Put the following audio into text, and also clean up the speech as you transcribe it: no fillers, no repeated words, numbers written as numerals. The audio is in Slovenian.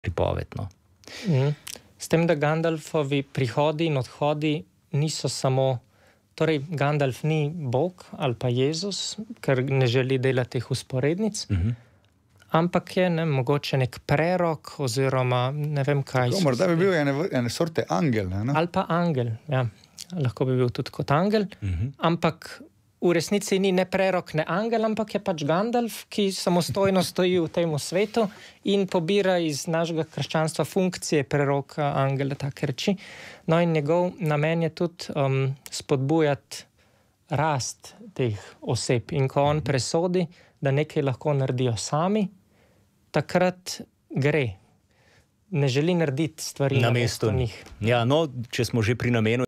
pripovedno. S tem, da Gandalfovi prihodi in odhodi niso samo, torej Gandalf ni Bog ali pa Jezus, ker ne želi delati teh usporednic, ampak je mogoče nek prerok oziroma ne vem kaj. Morda bi bil ene sorte angel. Ne? Ali pa angel, ja. Lahko bi bil tudi kot angel, ampak v resnici ni ne prerok, ne angel, ampak je pač Gandalf, ki samostojno stoji v tem svetu in pobira iz našega krščanstva funkcije preroka, angela, take reči. No in njegov namen je tudi spodbujati rast teh oseb. In ko on presodi, da nekaj lahko naredijo sami, takrat gre. Ne želi narediti stvari namesto njih. Ja, no, če smo že pri namenu,